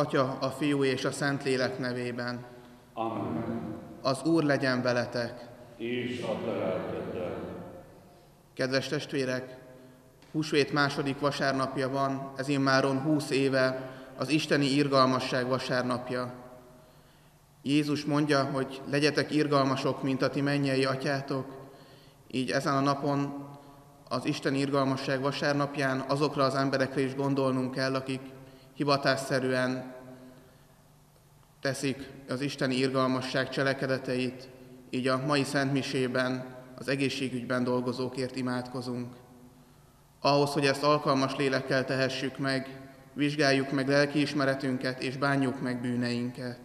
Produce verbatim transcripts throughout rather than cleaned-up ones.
Atya, a Fiú és a Szentlélek nevében. Amen. Az Úr legyen veletek. És a te lelkeddel. Kedves testvérek, húsvét második vasárnapja van, ez immáron húsz éve az isteni irgalmasság vasárnapja. Jézus mondja, hogy legyetek irgalmasok, mint a ti mennyei atyátok, így ezen a napon, az isteni irgalmasság vasárnapján azokra az emberekre is gondolnunk kell, akik hivatásszerűen teszik az isteni irgalmasság cselekedeteit, így a mai szentmisében az egészségügyben dolgozókért imádkozunk. Ahhoz, hogy ezt alkalmas lélekkel tehessük meg, vizsgáljuk meg lelkiismeretünket és bánjuk meg bűneinket.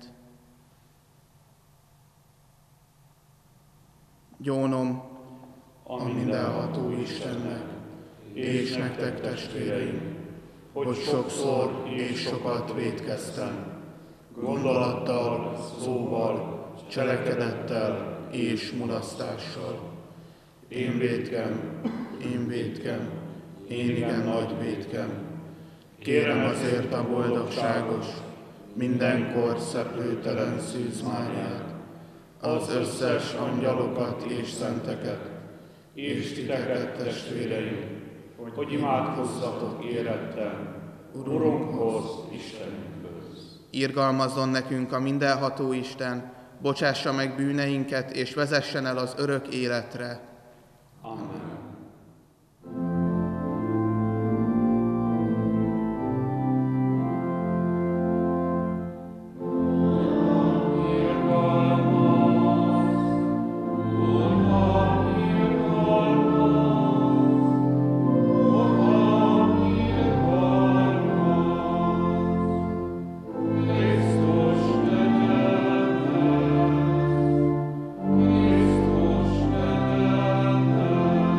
Gyónom a mindenható Istennek, és nektek testvéreim, hogy sokszor és sokat vétkeztem, gondolattal, szóval, cselekedettel és mulasztással. Én vétkem, én vétkem, én igen nagy vétkem. Kérem azért a boldogságos, mindenkor szeplőtelen Szűz Máriát, az összes angyalokat és szenteket, és titeket, testvéreim, hogy imádkozzatok érettel Urunkhoz, Istenünkhöz. Irgalmazzon nekünk a mindenható Isten, bocsássa meg bűneinket, és vezessen el az örök életre. Amen. Christus,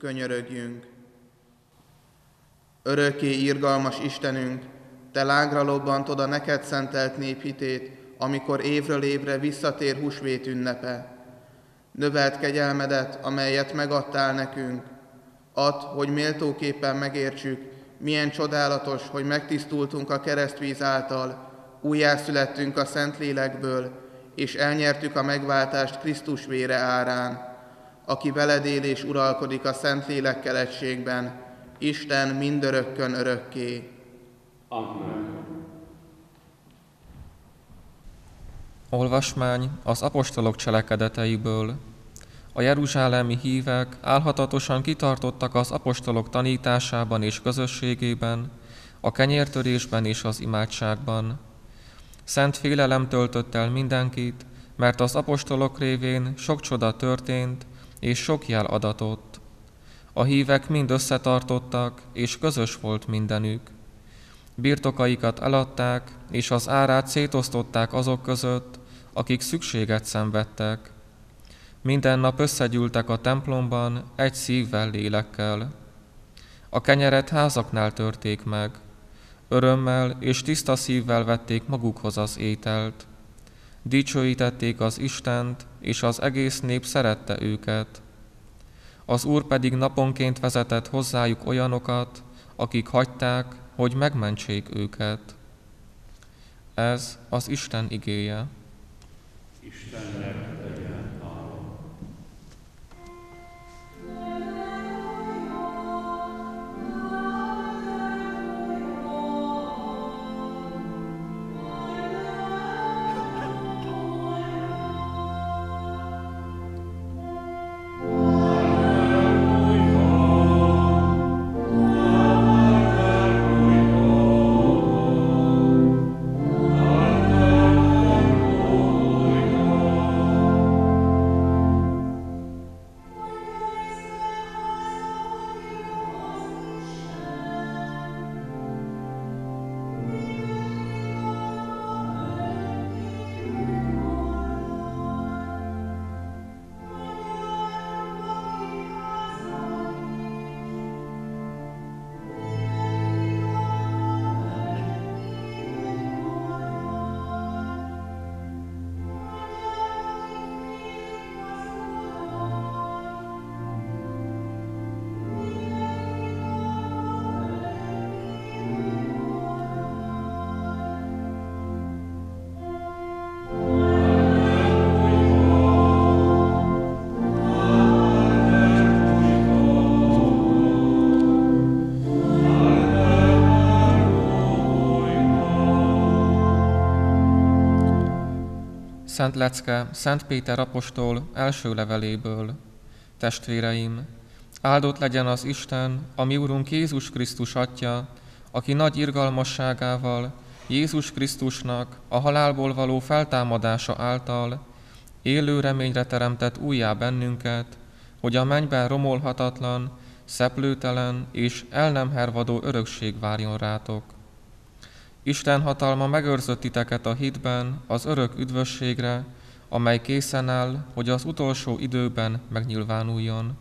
könyörögjünk. Örökké irgalmas Istenünk, Te lágra lobbantod a neked szentelt nép hitét, amikor évről évre visszatér húsvét ünnepe. Növeld kegyelmedet, amelyet megadtál nekünk. Add, hogy méltóképpen megértsük, milyen csodálatos, hogy megtisztultunk a keresztvíz által, újjászülettünk a Szentlélekből, és elnyertük a megváltást Krisztus vére árán, aki veled él és uralkodik a Szentlélekkel egységben, Isten mindörökkön örökké. Amen. Olvasmány az apostolok cselekedeteiből. A jeruzsálemi hívek álhatatosan kitartottak az apostolok tanításában és közösségében, a kenyértörésben és az imádságban. Szent félelem töltött el mindenkit, mert az apostolok révén sok csoda történt, és sok jel adatott. A hívek mind összetartottak, és közös volt mindenük. Birtokaikat eladták, és az árát szétosztották azok között, akik szükséget szenvedtek. Minden nap összegyűltek a templomban egy szívvel, lélekkel. A kenyeret házaknál törték meg. Örömmel és tiszta szívvel vették magukhoz az ételt. Dicsőítették az Istent, és az egész nép szerette őket. Az Úr pedig naponként vezetett hozzájuk olyanokat, akik hagyták, hogy megmentsék őket. Ez az Isten igéje. Istennek legyen hála. Szent lecke Szent Péter apostol első leveléből. Testvéreim, áldott legyen az Isten, a mi Urunk Jézus Krisztus Atya, aki nagy irgalmasságával Jézus Krisztusnak a halálból való feltámadása által élő reményre teremtett újjá bennünket, hogy a mennyben romolhatatlan, szeplőtelen és el nem hervadó örökség várjon rátok. Isten hatalma megőrzött titeket a hitben az örök üdvösségre, amely készen áll, hogy az utolsó időben megnyilvánuljon.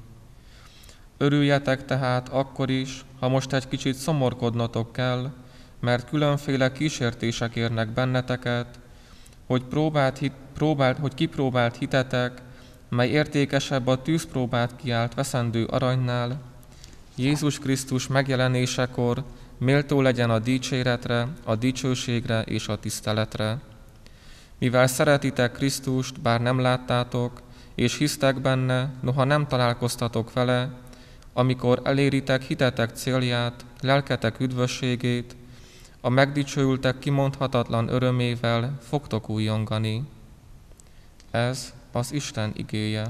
Örüljetek tehát akkor is, ha most egy kicsit szomorkodnotok kell, mert különféle kísértések érnek benneteket, hogy, próbált hit, próbált, hogy kipróbált hitetek, mely értékesebb a tűzpróbát kiált veszendő aranynál, Jézus Krisztus megjelenésekor méltó legyen a dicséretre, a dicsőségre és a tiszteletre. Mivel szeretitek Krisztust, bár nem láttátok, és hisztek benne, noha nem találkoztatok vele, amikor eléritek hitetek célját, lelketek üdvösségét, a megdicsőültek kimondhatatlan örömével fogtok újjongani. Ez az Isten igéje.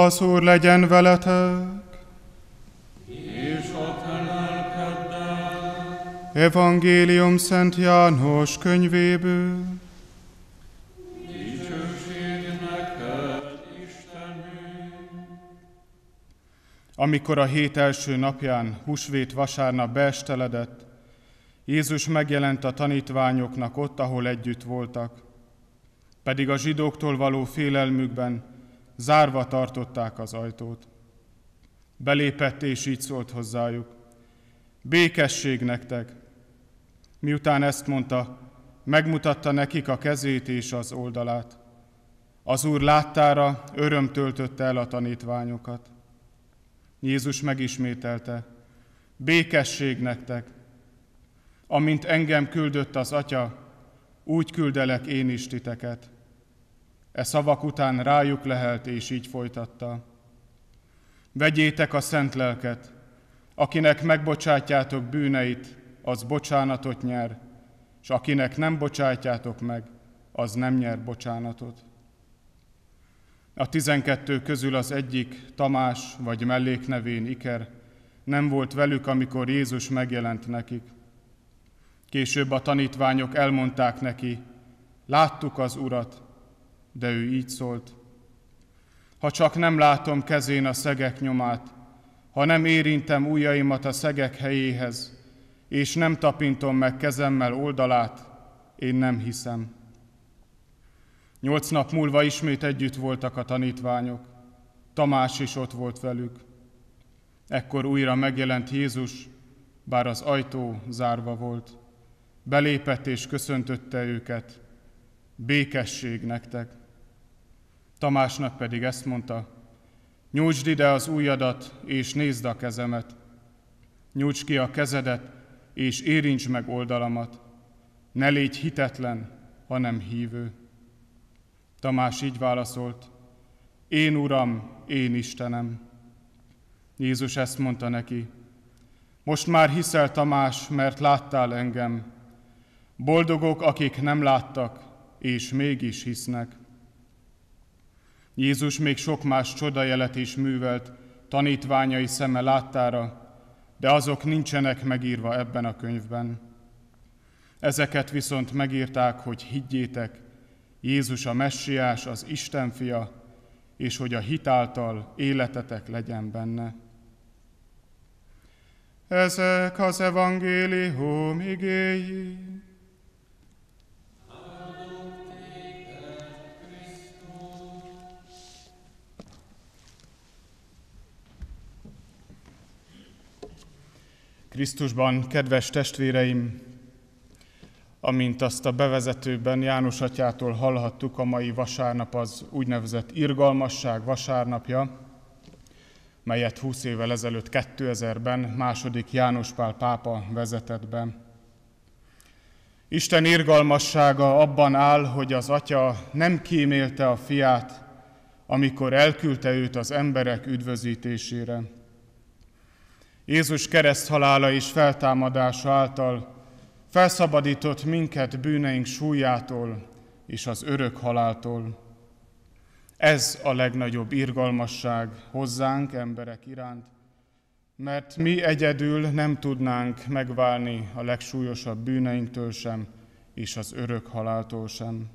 Az Úr legyen veletek! És a te lelkeddel. Evangélium Szent János könyvéből. Dicsőség neked, Istenünk! Amikor a hét első napján, húsvét vasárnap beesteledett, Jézus megjelent a tanítványoknak ott, ahol együtt voltak. Pedig a zsidóktól való félelmükben zárva tartották az ajtót. Belépett és így szólt hozzájuk: békesség nektek! Miután ezt mondta, megmutatta nekik a kezét és az oldalát. Az Úr láttára öröm töltötte el a tanítványokat. Jézus megismételte: békesség nektek! Amint engem küldött az Atya, úgy küldelek én is titeket. E szavak után rájuk lehelt, és így folytatta: vegyétek a szent lelket, akinek megbocsátjátok bűneit, az bocsánatot nyer, és akinek nem bocsátjátok meg, az nem nyer bocsánatot. A tizenkettő közül az egyik, Tamás, vagy melléknevén Iker, nem volt velük, amikor Jézus megjelent nekik. Később a tanítványok elmondták neki: láttuk az Urat, de ő így szólt: ha csak nem látom kezén a szegek nyomát, ha nem érintem ujjaimat a szegek helyéhez, és nem tapintom meg kezemmel oldalát, én nem hiszem. Nyolc nap múlva ismét együtt voltak a tanítványok. Tamás is ott volt velük. Ekkor újra megjelent Jézus, bár az ajtó zárva volt. Belépett és köszöntötte őket: békesség nektek! Tamásnak pedig ezt mondta: nyújtsd ide az ujjadat, és nézd a kezemet. Nyújtsd ki a kezedet, és érintsd meg oldalamat. Ne légy hitetlen, hanem hívő. Tamás így válaszolt: én Uram, én Istenem. Jézus ezt mondta neki: most már hiszel, Tamás, mert láttál engem. Boldogok, akik nem láttak, és mégis hisznek. Jézus még sok más csodajelet is művelt tanítványai szeme láttára, de azok nincsenek megírva ebben a könyvben. Ezeket viszont megírták, hogy higgyétek, Jézus a Messiás, az Isten fia, és hogy a hit által életetek legyen benne. Ezek az evangélium igéi. Krisztusban, kedves testvéreim, amint azt a bevezetőben János atyától hallhattuk, a mai vasárnap az úgynevezett irgalmasság vasárnapja, melyet húsz évvel ezelőtt, kétezerben második János Pál pápa vezetett be. Isten irgalmassága abban áll, hogy az Atya nem kímélte a fiát, amikor elküldte őt az emberek üdvözítésére. Jézus kereszthalála és feltámadása által felszabadított minket bűneink súlyától és az örök haláltól. Ez a legnagyobb irgalmasság hozzánk, emberek iránt, mert mi egyedül nem tudnánk megválni a legsúlyosabb bűneinktől sem, és az örök haláltól sem.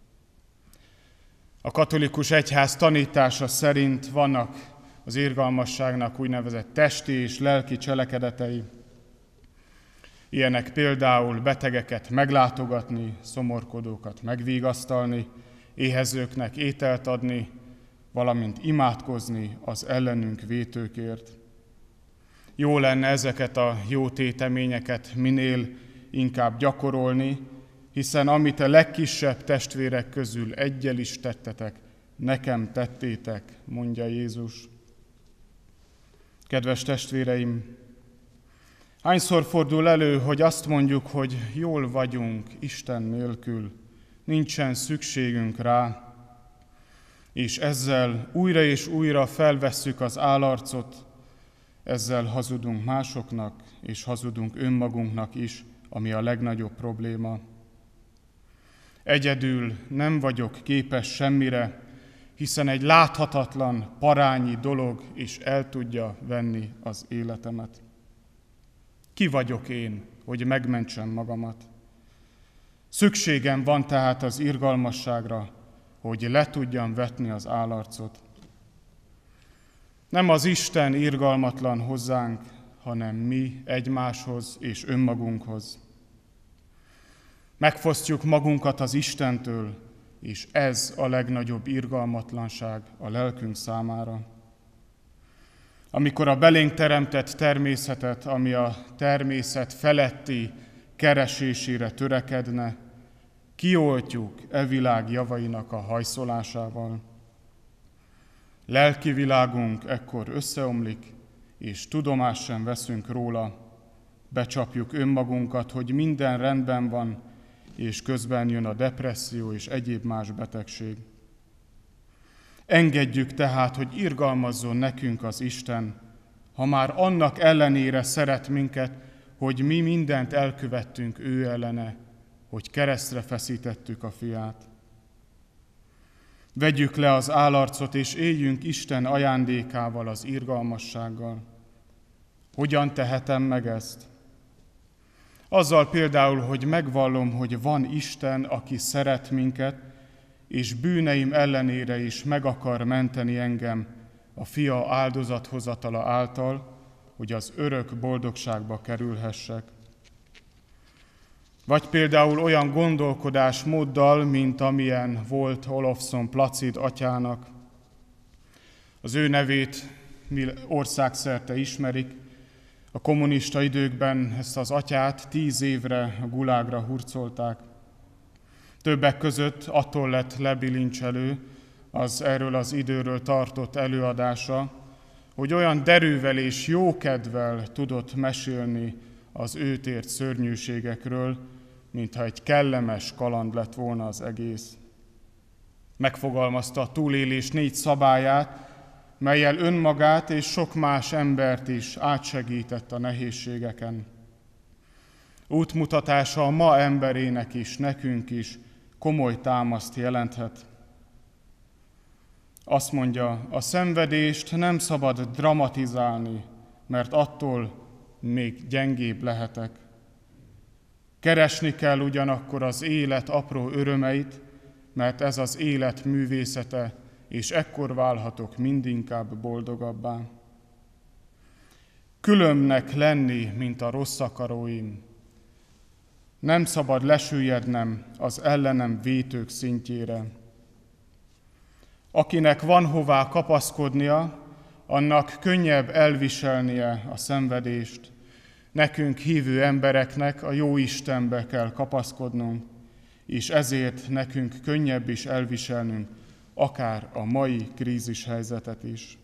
A katolikus egyház tanítása szerint vannak az irgalmasságnak úgynevezett testi és lelki cselekedetei. Ilyenek például betegeket meglátogatni, szomorkodókat megvigasztalni, éhezőknek ételt adni, valamint imádkozni az ellenünk vétőkért. Jó lenne ezeket a jó téteményeket minél inkább gyakorolni, hiszen amit a legkisebb testvérek közül eggyel is tettetek, nekem tettétek, mondja Jézus. Kedves testvéreim, hányszor fordul elő, hogy azt mondjuk, hogy jól vagyunk Isten nélkül, nincsen szükségünk rá, és ezzel újra és újra felvesszük az állarcot, ezzel hazudunk másoknak, és hazudunk önmagunknak is, ami a legnagyobb probléma. Egyedül nem vagyok képes semmire, hiszen egy láthatatlan, parányi dolog is el tudja venni az életemet. Ki vagyok én, hogy megmentsem magamat? Szükségem van tehát az irgalmasságra, hogy le tudjam vetni az állarcot. Nem az Isten irgalmatlan hozzánk, hanem mi egymáshoz és önmagunkhoz. Megfosztjuk magunkat az Istentől, és ez a legnagyobb irgalmatlanság a lelkünk számára. Amikor a belénk teremtett természetet, ami a természet feletti keresésére törekedne, kioltjuk e világ javainak a hajszolásával. Lelki világunk ekkor összeomlik, és tudomást sem veszünk róla, becsapjuk önmagunkat, hogy minden rendben van, és közben jön a depresszió és egyéb más betegség. Engedjük tehát, hogy irgalmazzon nekünk az Isten, ha már annak ellenére szeret minket, hogy mi mindent elkövettünk ő ellene, hogy keresztre feszítettük a fiát. Vegyük le az állarcot, és éljünk Isten ajándékával, az irgalmassággal. Hogyan tehetem meg ezt? Azzal például, hogy megvallom, hogy van Isten, aki szeret minket, és bűneim ellenére is meg akar menteni engem a fia áldozathozatala által, hogy az örök boldogságba kerülhessek. Vagy például olyan gondolkodásmóddal, mint amilyen volt Olofsson Placid atyának. Az ő nevét mi országszerte ismerik. A kommunista időkben ezt az atyát tíz évre a gulágra hurcolták. Többek között attól lett lebilincselő az erről az időről tartott előadása, hogy olyan derűvel és jókedvel tudott mesélni az őt ért szörnyűségekről, mintha egy kellemes kaland lett volna az egész. Megfogalmazta a túlélés négy szabályát, mellyel önmagát és sok más embert is átsegített a nehézségeken. Útmutatása a ma emberének is, nekünk is komoly támaszt jelenthet. Azt mondja, a szenvedést nem szabad dramatizálni, mert attól még gyengébb lehetek. Keresni kell ugyanakkor az élet apró örömeit, mert ez az élet művészete, és ekkor válhatok mindinkább boldogabbá. Különbnek lenni, mint a rossz akaróim. Nem szabad lesüllyednem az ellenem vétők szintjére. Akinek van hová kapaszkodnia, annak könnyebb elviselnie a szenvedést. Nekünk hívő embereknek a jó Istenbe kell kapaszkodnunk, és ezért nekünk könnyebb is elviselnünk, akár a mai krízis helyzetet is.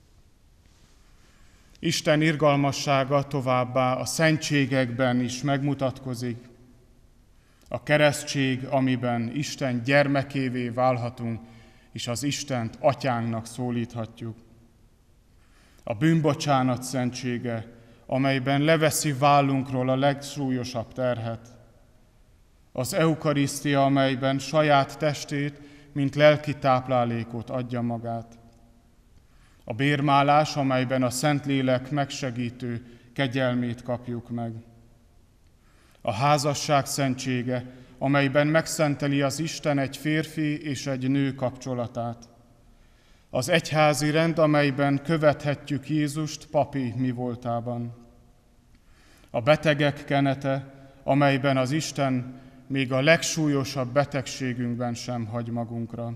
Isten irgalmassága továbbá a szentségekben is megmutatkozik. A keresztség, amiben Isten gyermekévé válhatunk, és az Istent atyánknak szólíthatjuk. A bűnbocsánat szentsége, amelyben leveszi vállunkról a legsúlyosabb terhet. Az eukarisztia, amelyben saját testét, mint lelki táplálékot adja magát. A bérmálás, amelyben a Szentlélek megsegítő kegyelmét kapjuk meg. A házasság szentsége, amelyben megszenteli az Isten egy férfi és egy nő kapcsolatát. Az egyházi rend, amelyben követhetjük Jézust papi mi voltában. A betegek kenete, amelyben az Isten még a legsúlyosabb betegségünkben sem hagy magunkra.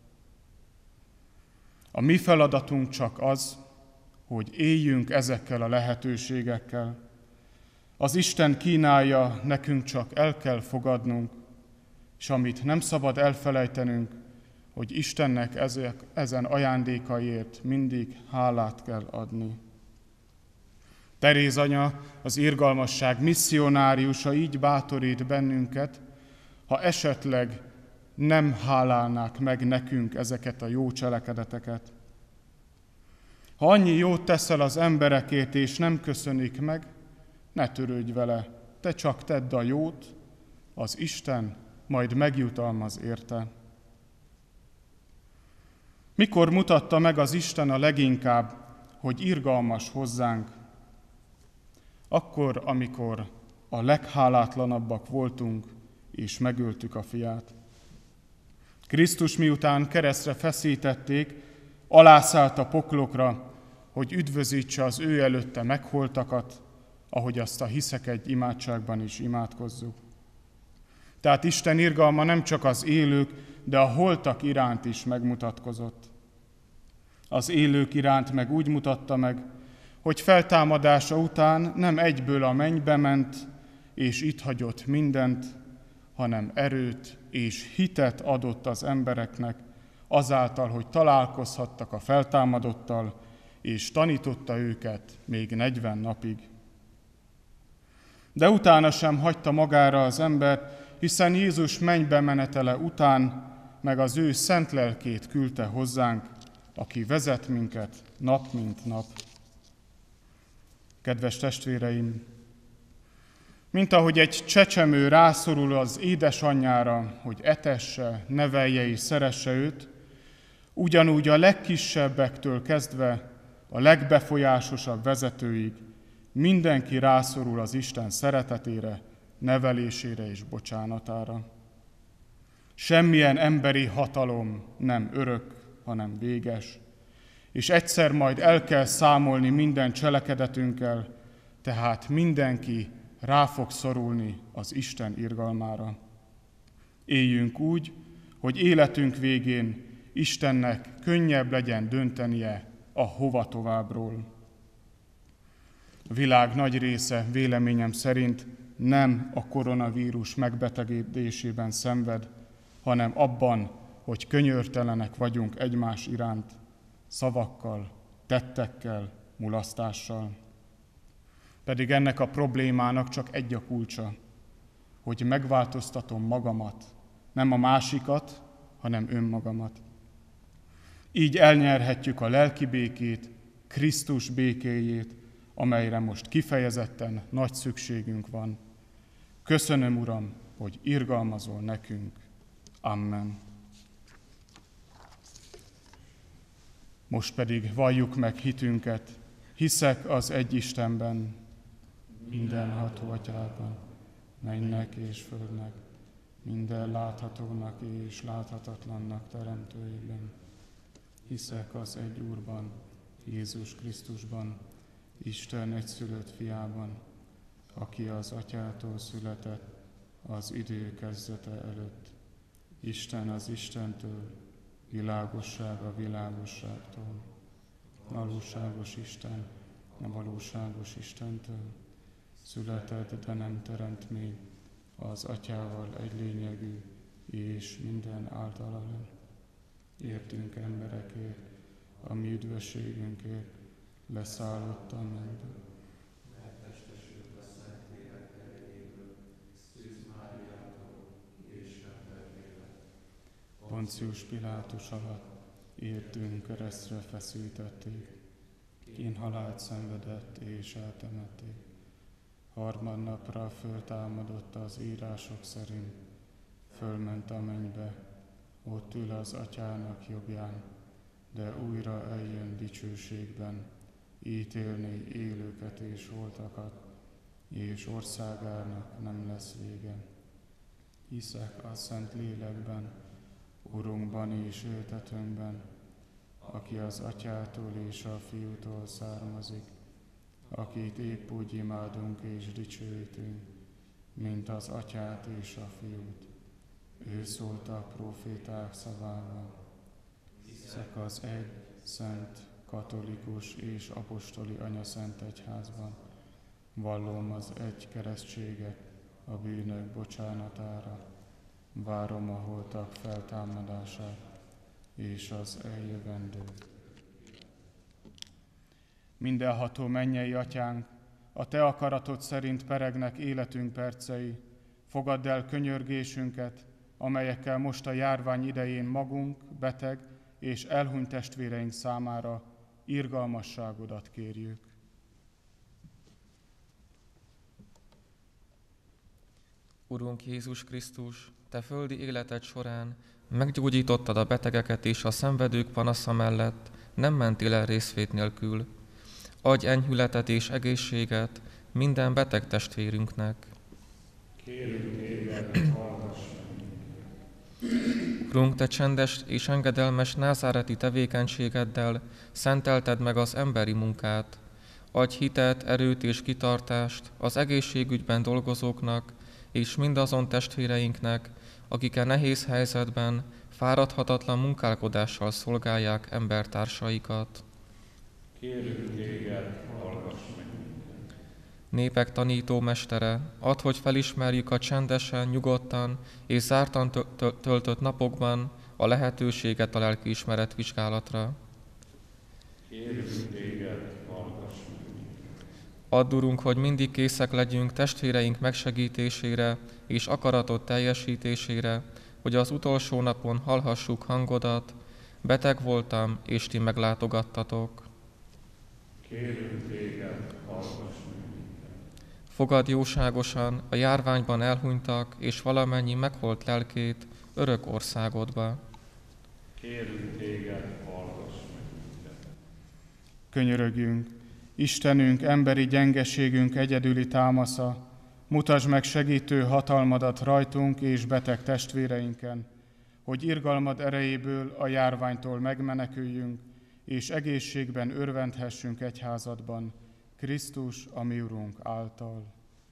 A mi feladatunk csak az, hogy éljünk ezekkel a lehetőségekkel. Az Isten kínálja, nekünk csak el kell fogadnunk, és amit nem szabad elfelejtenünk, hogy Istennek ezek, ezen ajándékaiért mindig hálát kell adni. Teréz anya, az irgalmasság misszionáriusa így bátorít bennünket, ha esetleg nem hálálnák meg nekünk ezeket a jó cselekedeteket. Ha annyi jót teszel az emberekért, és nem köszönik meg, ne törődj vele, te csak tedd a jót, az Isten majd megjutalmaz érte. Mikor mutatta meg az Isten a leginkább, hogy irgalmas hozzánk? Akkor, amikor a leghálátlanabbak voltunk, és megöltük a fiát. Krisztus miután keresztre feszítették, alászállt a poklokra, hogy üdvözítse az ő előtte megholtakat, ahogy azt a hiszek egy imádságban is imádkozzuk. Tehát Isten irgalma nem csak az élők, de a holtak iránt is megmutatkozott. Az élők iránt meg úgy mutatta meg, hogy feltámadása után nem egyből a mennybe ment, és itt hagyott mindent, hanem erőt és hitet adott az embereknek, azáltal, hogy találkozhattak a feltámadottal, és tanította őket még negyven napig. De utána sem hagyta magára az embert, hiszen Jézus mennybe menetele után meg az ő szent lelkét küldte hozzánk, aki vezet minket nap mint nap. Kedves testvéreim, mint ahogy egy csecsemő rászorul az édesanyjára, hogy etesse, nevelje és szeresse őt, ugyanúgy a legkisebbektől kezdve a legbefolyásosabb vezetőig mindenki rászorul az Isten szeretetére, nevelésére és bocsánatára. Semmilyen emberi hatalom nem örök, hanem véges, és egyszer majd el kell számolni minden cselekedetünkkel, tehát mindenki rá fog szorulni az Isten irgalmára. Éljünk úgy, hogy életünk végén Istennek könnyebb legyen döntenie a hova továbbról. A világ nagy része véleményem szerint nem a koronavírus megbetegedésében szenved, hanem abban, hogy könyörtelenek vagyunk egymás iránt, szavakkal, tettekkel, mulasztással. Pedig ennek a problémának csak egy a kulcsa, hogy megváltoztatom magamat, nem a másikat, hanem önmagamat. Így elnyerhetjük a lelki békét, Krisztus békéjét, amelyre most kifejezetten nagy szükségünk van. Köszönöm, Uram, hogy irgalmazol nekünk. Amen. Most pedig valljuk meg hitünket. Hiszek az egy Istenben, mindenható Atyában, mennek és földnek, minden láthatónak és láthatatlannak teremtőjében. Hiszek az egy Úrban, Jézus Krisztusban, Isten egyszülött fiában, aki az Atyától született az idő kezdete előtt. Isten az Istentől, világosság a világosságtól. Valóságos Isten a valóságos Istentől. Született, de nem teremtmény, az Atyával egy lényegű, és minden általa lett. Értünk emberekért, a mi üdvösségünkért, leszállott a mennybe. Megtestesült a Szentlélek erejéből, Szűz Máriától és emberkélet. Poncius Pilátus alatt értünk keresztre feszítették, kínhalált szenvedett és eltemették. Harmadnapra föltámadott az írások szerint, fölment a mennybe, ott ül az Atyának jobbján, de újra eljön dicsőségben, ítélni élőket és holtakat, és országának nem lesz vége. Hiszek a Szent Lélekben, Urunkban és Éltetőnkben, aki az Atyától és a Fiútól származik, akit épp úgy imádunk és dicsőítünk, mint az Atyát és a Fiút. Ő szólt a próféták szavával. Hiszek az egy, szent, katolikus és apostoli anyaszent egyházban. Vallom az egy keresztséget a bűnök bocsánatára. Várom a holtak feltámadását és az eljövendőt. Mindenható mennyei Atyánk, a Te akaratod szerint peregnek életünk percei. Fogadd el könyörgésünket, amelyekkel most a járvány idején magunk, beteg és elhunyt testvéreink számára irgalmasságodat kérjük. Urunk Jézus Krisztus, Te földi életed során meggyógyítottad a betegeket és a szenvedők panasza mellett, nem mentél el részvét nélkül. Adj enyhületet és egészséget minden beteg testvérünknek. Kérünk téged, hallgass meg. Urunk, te csendes és engedelmes názáreti tevékenységeddel szentelted meg az emberi munkát. Adj hitet, erőt és kitartást az egészségügyben dolgozóknak és mindazon testvéreinknek, akik a nehéz helyzetben fáradhatatlan munkálkodással szolgálják embertársaikat. Kérünk téged, hallgass meg. Népek tanító mestere, add, hogy felismerjük a csendesen, nyugodtan és zártan töltött napokban a lehetőséget a lelkiismeret vizsgálatra. Kérünk téged, hallgass meg. Add, Urunk, hogy mindig készek legyünk testvéreink megsegítésére és akaratot teljesítésére, hogy az utolsó napon hallhassuk hangodat, beteg voltam, és ti meglátogattatok. Kérünk téged, hallgass meg. Fogad jóságosan a járványban elhunytak és valamennyi megholt lelkét örök országodba. Kérünk téged, hallgass meg. Könyörögjünk, Istenünk, emberi gyengeségünk egyedüli támasza, mutasd meg segítő hatalmadat rajtunk és beteg testvéreinken, hogy irgalmad erejéből a járványtól megmeneküljünk, és egészségben örvendhessünk egyházadban, Krisztus, a mi Urunk által.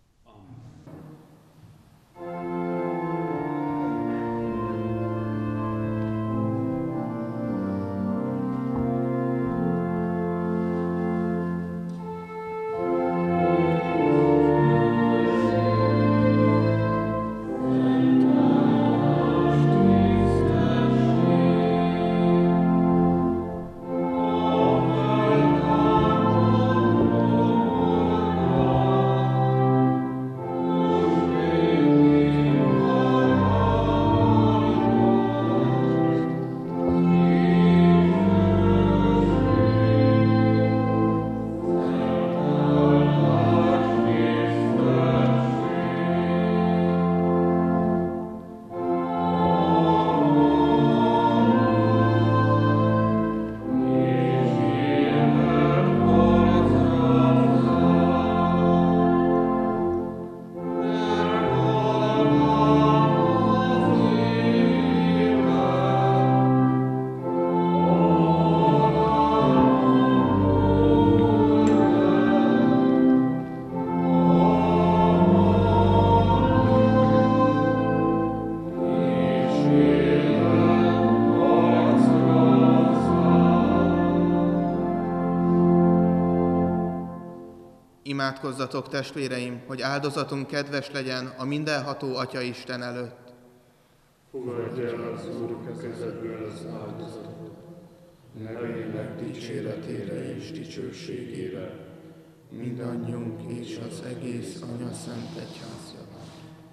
Imádkozzatok, testvéreim, hogy áldozatunk kedves legyen a mindenható Atya Isten előtt. Fogadj el az Úr kezedből az áldozatot, nevének dicséretére és dicsőségére, mindannyiunk és az egész Anya Szent Egyház javára.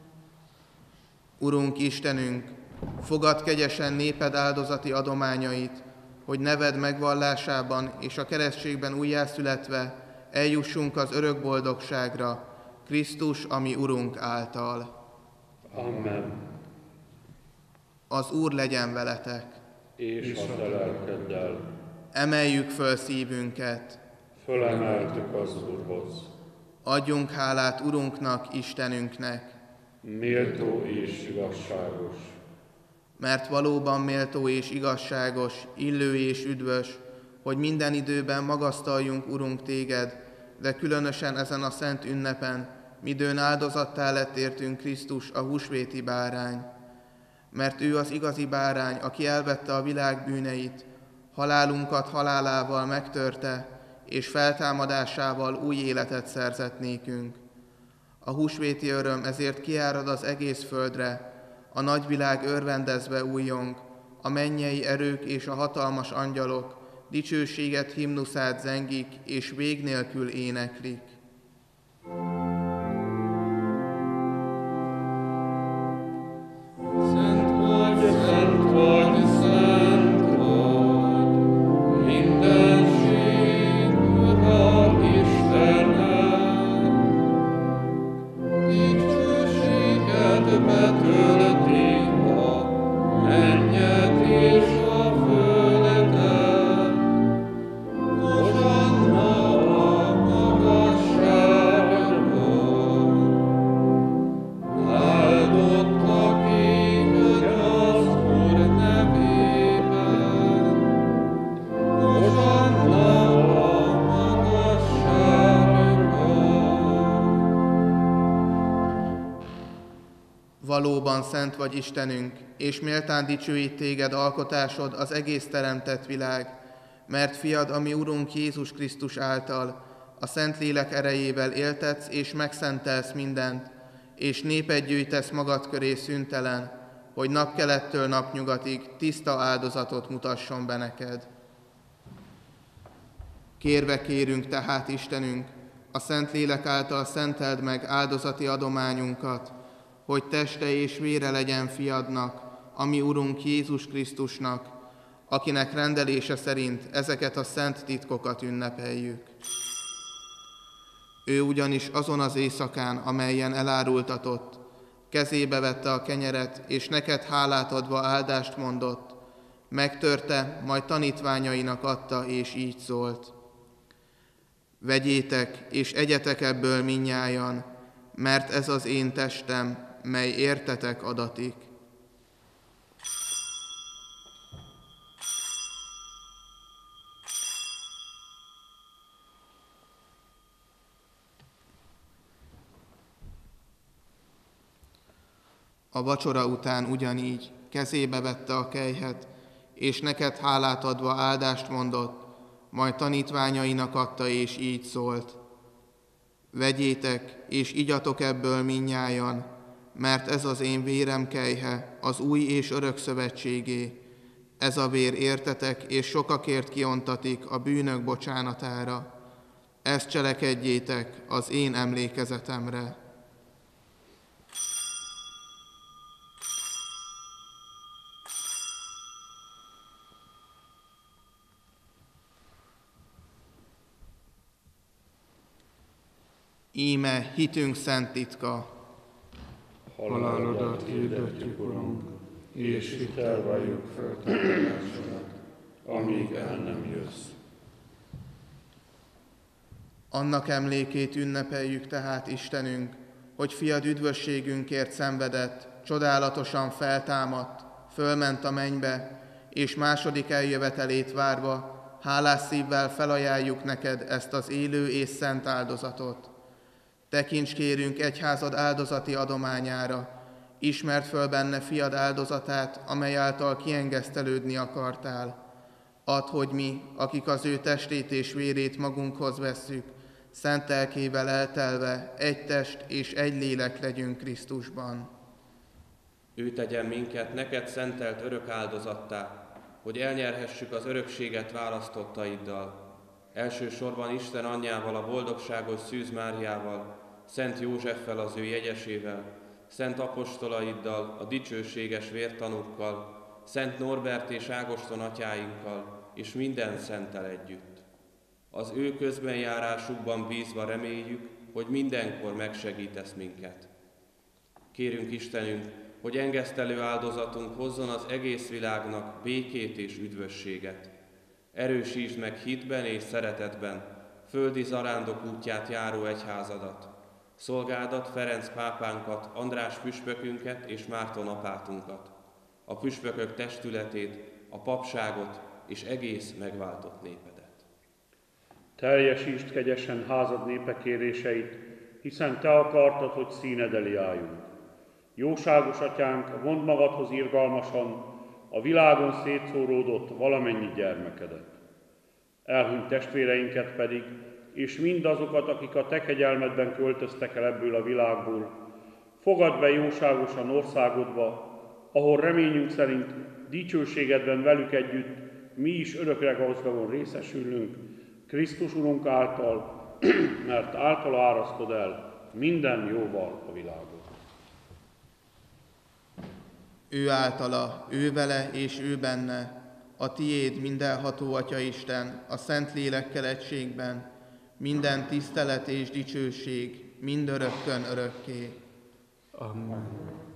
Urunk Istenünk, fogadd kegyesen néped áldozati adományait, hogy neved megvallásában és a keresztségben újjászületve eljussunk az örök boldogságra, Krisztus, a mi Urunk által. Amen. Az Úr legyen veletek. És a te lelkeddel. Emeljük föl szívünket. Fölemeltük az Úrhoz. Adjunk hálát Urunknak, Istenünknek. Méltó és igazságos. Mert valóban méltó és igazságos, illő és üdvös, hogy minden időben magasztaljunk, Urunk, téged, de különösen ezen a szent ünnepen, midőn áldozattá lett értünk Krisztus, a húsvéti bárány. Mert ő az igazi bárány, aki elvette a világ bűneit, halálunkat halálával megtörte, és feltámadásával új életet szerzett nékünk. A húsvéti öröm ezért kiárad az egész földre, a nagyvilág örvendezve újjong, a mennyei erők és a hatalmas angyalok dicsőséget himnuszát zengik, és vég nélkül éneklik. Szent vagy, szent vagy, szent vagy, mindenség Ura Istened. Dicsőséget betölti a mennyei Valóban szent vagy Istenünk, és méltán dicsőít téged alkotásod az egész teremtett világ, mert fiad, ami Urunk Jézus Krisztus által, a Szentlélek erejével éltetsz és megszentelsz mindent, és népet gyűjtesz magad köré szüntelen, hogy napkelettől napnyugatig tiszta áldozatot mutasson be neked. Kérve kérünk tehát, Istenünk, a Szentlélek által szenteld meg áldozati adományunkat, hogy teste és vére legyen fiadnak, ami Urunk Jézus Krisztusnak, akinek rendelése szerint ezeket a szent titkokat ünnepeljük. Ő ugyanis azon az éjszakán, amelyen elárultatott, kezébe vette a kenyeret, és neked hálát adva áldást mondott, megtörte, majd tanítványainak adta, és így szólt: vegyétek, és egyetek ebből mindnyájan, mert ez az én testem, mely értetek adatik. A vacsora után ugyanígy kezébe vette a kelyhet, és neked hálát adva áldást mondott, majd tanítványainak adta, és így szólt: vegyétek, és igyatok ebből mindnyájan, mert ez az én vérem kelyhe, az új és örök szövetségé. Ez a vér értetek, és sokakért kiontatik a bűnök bocsánatára. Ezt cselekedjétek az én emlékezetemre. Íme hitünk szent titka. Halálodat hirdetjük, Urunk, és hitel valljuk föltámadásodat, amíg el nem jössz. Annak emlékét ünnepeljük tehát, Istenünk, hogy fiad üdvösségünkért szenvedett, csodálatosan feltámadt, fölment a mennybe, és második eljövetelét várva, hálás szívvel felajánljuk neked ezt az élő és szent áldozatot. Tekints kérünk egyházad áldozati adományára, ismerd föl benne fiad áldozatát, amely által kiengesztelődni akartál. Add, hogy mi, akik az ő testét és vérét magunkhoz vesszük, szent lelkével eltelve egy test és egy lélek legyünk Krisztusban. Ő tegyen minket neked szentelt örök áldozattá, hogy elnyerhessük az örökséget választottaiddal. Elsősorban Isten anyjával, a boldogságos Szűz Máriával, Szent Józseffel, az ő jegyesével, szent apostolaiddal, a dicsőséges vértanúkkal, Szent Norbert és Ágoston atyáinkkal, és minden szenttel együtt. Az ő közbenjárásukban bízva reméljük, hogy mindenkor megsegítesz minket. Kérünk Istenünk, hogy engesztelő áldozatunk hozzon az egész világnak békét és üdvösséget. Erősítsd meg hitben és szeretetben földi zarándok útját járó egyházadat, szolgádat, Ferenc pápánkat, András püspökünket és Márton apátunkat, a püspökök testületét, a papságot és egész megváltott népedet. Teljesítsd kegyesen házad népe kéréseit, hiszen te akartad, hogy színed elé álljunk. Jóságos atyánk, vondd magadhoz irgalmasan a világon szétszóródott valamennyi gyermekedet. Elhunyt testvéreinket pedig, és mindazokat, akik a te kegyelmedben költöztek el ebből a világból, fogadd be jóságosan országodba, ahol reményünk szerint dicsőségedben velük együtt mi is örökre gazdagon részesülünk, Krisztus Urunk által, mert általa árasztod el minden jóval a világot. Ő általa, ő vele és ő benne, a tiéd mindenható Atya Isten, a Szent Lélekkel egységben, minden tisztelet és dicsőség, mindörökkön örökké. Amen.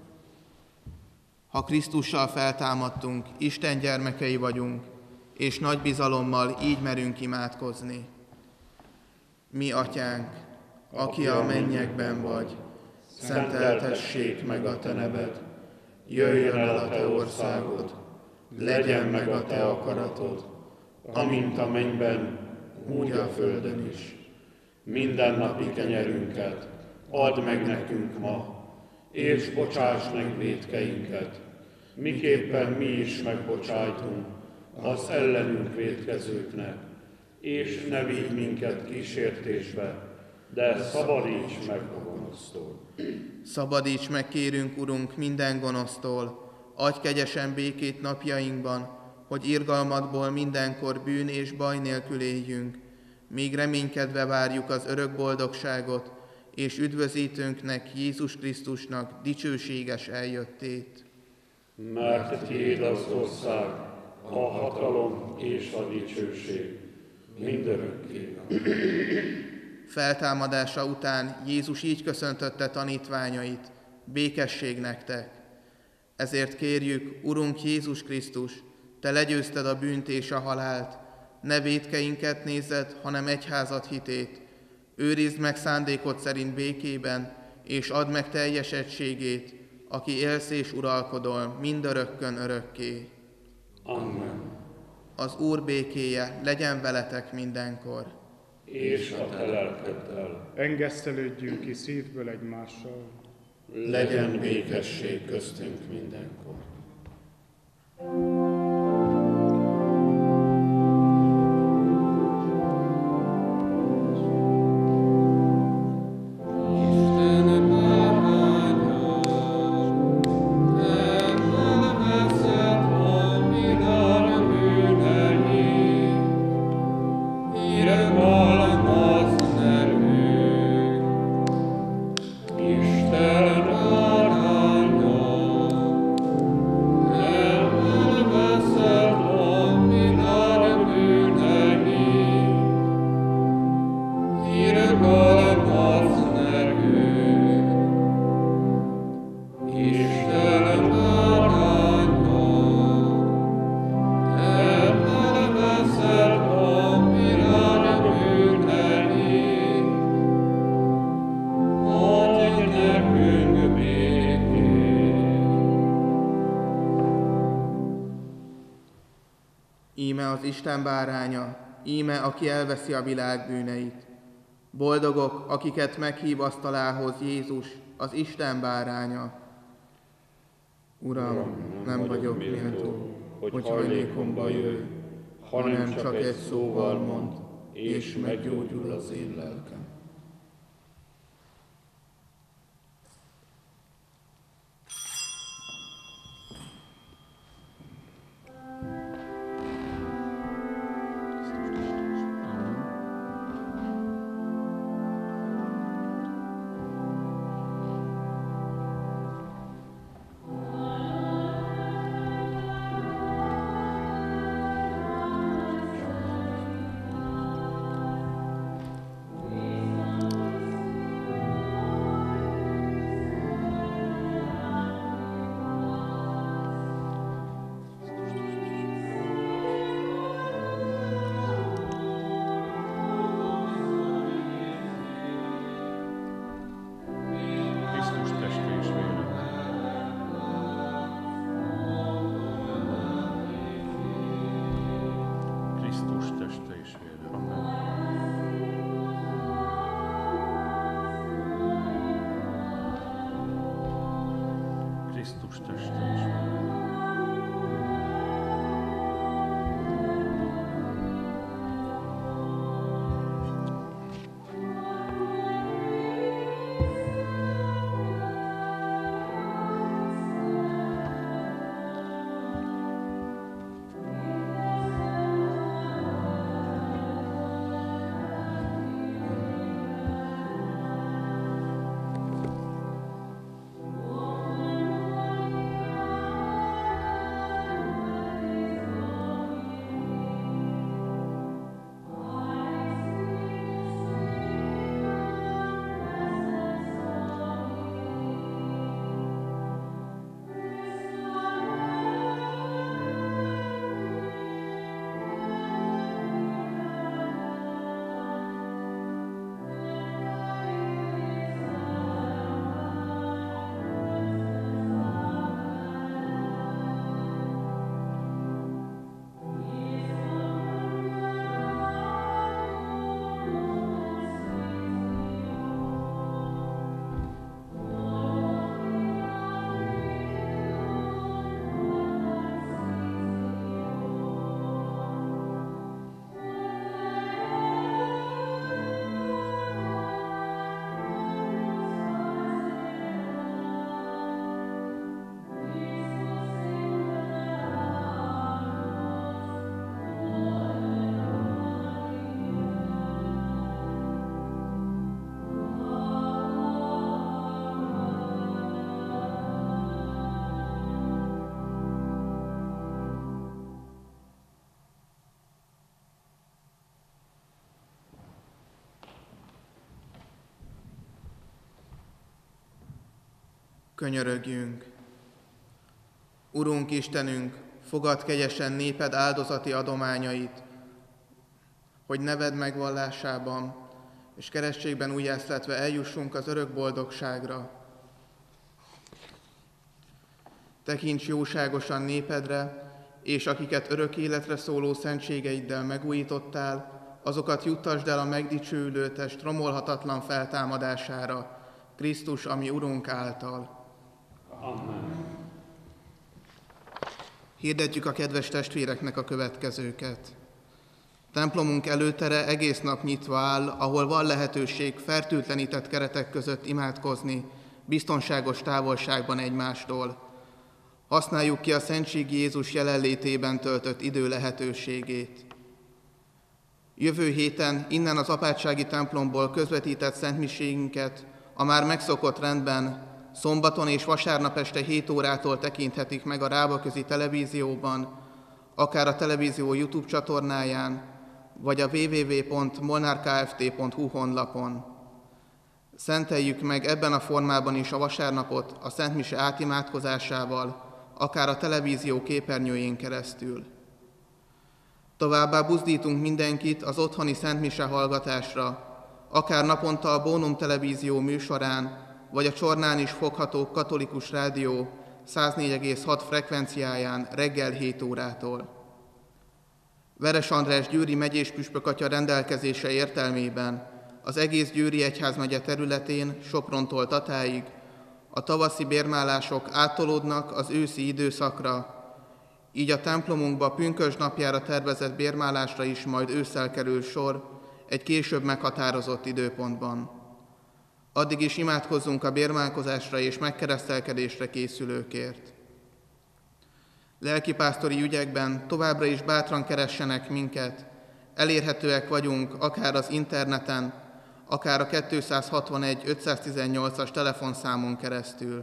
Ha Krisztussal feltámadtunk, Isten gyermekei vagyunk, és nagy bizalommal így merünk imádkozni. Mi, Atyánk, aki a mennyekben vagy, szenteltessék meg a te neved, jöjjön el a te országod, legyen meg a te akaratod, amint a mennyben, úgy a földön is. Mindennapi kenyerünket add meg nekünk ma, és bocsáss meg vétkeinket, miképpen mi is megbocsájtunk az ellenünk vétkezőknek, és ne vigy minket kísértésbe, de szabadíts meg a gonosztól. Szabadíts meg, kérünk, Urunk, minden gonosztól, adj kegyesen békét napjainkban, hogy irgalmadból mindenkor bűn és baj nélkül éljünk, míg reménykedve várjuk az örök boldogságot, és üdvözítőnknek, Jézus Krisztusnak dicsőséges eljöttét. Mert tiéd az ország, a hatalom és a dicsőség mindörökké. Feltámadása után Jézus így köszöntötte tanítványait: békesség nektek. Ezért kérjük, Urunk Jézus Krisztus, Te legyőzted a bűnt és a halált, ne vétkeinket nézed, hanem egyházad hitét. Őrizd meg szándékod szerint békében, és add meg teljes egységét, aki élsz és uralkodol mindörökkön örökké. Amen. Az Úr békéje legyen veletek mindenkor. És a te lelkeddel. Engesztelődjünk ki szívből egymással. Legyen békesség köztünk mindenkor. Íme az Isten báránya, íme, aki elveszi a világ bűneit. Boldogok, akiket meghív asztalához Jézus, az Isten báránya. Uram, Uram nem vagyok méltó, hogy hajlékomba jöjj, hanem csak egy szóval mondd, és meggyógyul az én lelkem. Könyörögjünk. Urunk Istenünk, fogadd kegyesen néped áldozati adományait, hogy neved megvallásában és keresztségben újjászletve eljussunk az örök boldogságra. Tekints jóságosan népedre, és akiket örök életre szóló szentségeiddel megújítottál, azokat juttasd el a megdicsőülő test romolhatatlan feltámadására, Krisztus, ami Urunk által. Amen. Hirdetjük a kedves testvéreknek a következőket. Templomunk előtere egész nap nyitva áll, ahol van lehetőség fertőtlenített keretek között imádkozni, biztonságos távolságban egymástól. Használjuk ki a Szentségi Jézus jelenlétében töltött idő lehetőségét. Jövő héten innen az apátsági templomból közvetített szentmiséinket a már megszokott rendben szombaton és vasárnap este hét órától tekinthetik meg a Rábaközi televízióban, akár a televízió YouTube csatornáján, vagy a double-u double-u double-u pont molnár kft pont hu honlapon. Szenteljük meg ebben a formában is a vasárnapot a szentmise átimádkozásával, akár a televízió képernyőjén keresztül. Továbbá buzdítunk mindenkit az otthoni szentmise hallgatásra, akár naponta a Bónum televízió műsorán, vagy a Csornán is fogható katolikus rádió száznégy egész hat frekvenciáján reggel hét órától. Veres András győri megyés püspökatya rendelkezése értelmében az egész Győri egyházmegye területén Soprontól Tatáig a tavaszi bérmálások áttolódnak az őszi időszakra, így a templomunkba pünkösd napjára tervezett bérmálásra is majd ősszel kerül sor egy később meghatározott időpontban. Addig is imádkozzunk a bérmálkozásra és megkeresztelkedésre készülőkért. Lelkipásztori ügyekben továbbra is bátran keressenek minket, elérhetőek vagyunk akár az interneten, akár a kettőszázhatvanegy ötszáztizennyolcas telefonszámon keresztül.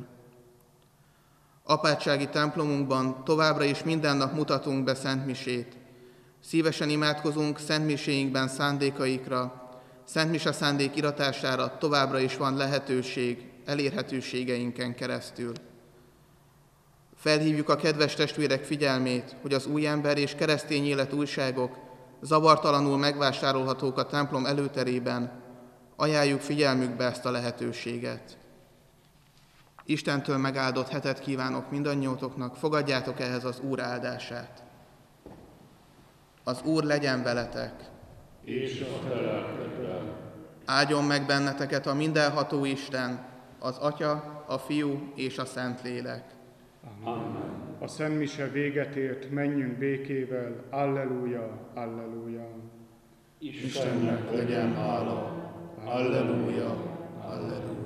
Apátsági templomunkban továbbra is minden nap mutatunk be szentmisét. Szívesen imádkozunk szentmiséinkben szándékaikra, szentmise szándék iratására továbbra is van lehetőség elérhetőségeinken keresztül. Felhívjuk a kedves testvérek figyelmét, hogy az Újember és Keresztény Élet újságok zavartalanul megvásárolhatók a templom előterében, ajánljuk figyelmükbe ezt a lehetőséget. Istentől megáldott hetet kívánok mindannyiótoknak, fogadjátok ehhez az Úr áldását. Az Úr legyen veletek, és a te lelkeddel. Áldjon meg benneteket a mindenható Isten, az Atya, a Fiú és a Szentlélek. Amen. A szentmise véget ért, menjünk békével, alleluja, alleluja. Istennek legyen hála. Alleluja, alleluja.